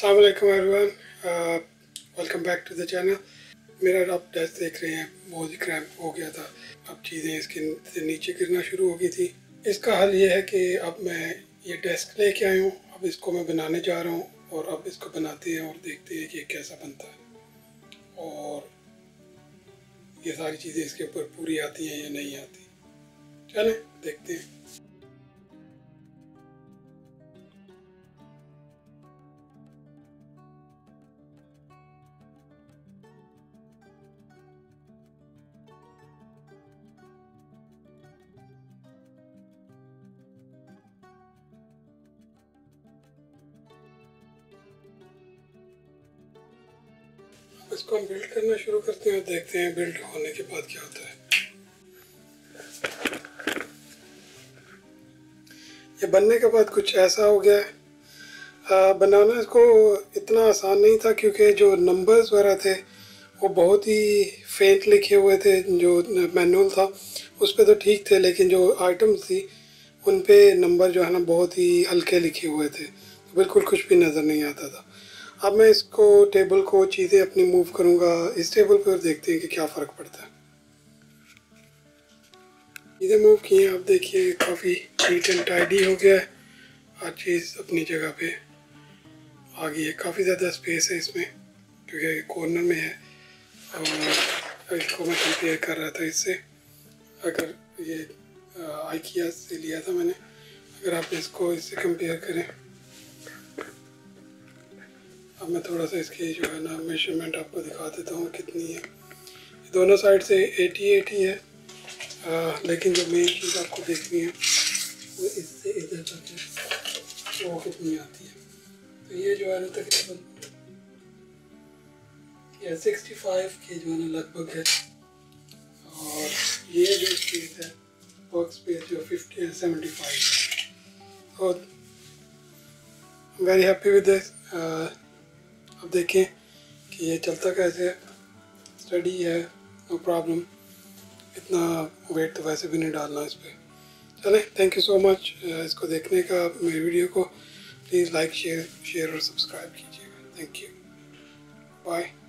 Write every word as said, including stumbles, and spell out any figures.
अस्सलाम वालेकुम everyone, welcome back to the channel. मेरा आप डेस्क देख रहे हैं, बहुत ही क्रैम्प हो गया था। अब चीज़ें इसके से नीचे गिरना शुरू हो गई थी। इसका हल ये है कि अब मैं ये डेस्क लेके आया हूँ। अब इसको मैं बनाने जा रहा हूँ और अब इसको बनाते हैं और देखते हैं कि ये कैसा बनता है और ये सारी चीज़ें इसके ऊपर पूरी आती हैं या नहीं आती। चलें देखते हैं। इसको हम बिल्ड करना शुरू करते हैं और देखते हैं बिल्ड होने के बाद क्या होता है। ये बनने के बाद कुछ ऐसा हो गया है। बनाना इसको इतना आसान नहीं था क्योंकि जो नंबर्स वगैरह थे वो बहुत ही फेंट लिखे हुए थे। जो मैनुअल था उस पे तो ठीक थे, लेकिन जो आइटम्स थी उन पे नंबर जो है ना बहुत ही हल्के लिखे हुए थे, तो बिल्कुल कुछ भी नज़र नहीं आता था। अब मैं इसको टेबल को चीज़ें अपनी मूव करूँगा इस टेबल पर, देखते हैं कि क्या फ़र्क पड़ता है। चीज़ें मूव की हैं, आप देखिए काफ़ी नीट एंड टाइडी हो गया है। हर चीज़ अपनी जगह पे आ गई है। काफ़ी ज़्यादा स्पेस है इसमें क्योंकि कॉर्नर में है। और इसको मैं कंपेयर कर रहा था इससे, अगर ये आइकिया से लिया था मैंने, अगर आप इसको इससे कंपेयर करें। अब मैं थोड़ा सा इसकी जो है ना मेजरमेंट आपको दिखा देता हूँ कितनी है। दोनों साइड से एटी एटी है, आ, लेकिन जो मेन चीज़ आपको देखनी है वो इससे इधर तक है, वो कितनी आती है। तो ये जो है ना तकरीबन ये सिक्सटी फाइव के जो है ना लगभग है। और ये जो स्पेस है वर्क स्पेस जो फिफ्टी सेवेंटी फाइव। और वेरी हैप्पी विद दिस। अब देखें कि ये चलता कैसे है। स्टडी है, नो प्रॉब्लम। इतना वेट तो वैसे भी नहीं डालना इस पर। चलें, थैंक यू सो मच इसको देखने का। मेरी वीडियो को प्लीज़ लाइक शेयर शेयर और सब्सक्राइब कीजिएगा। Thank you, bye.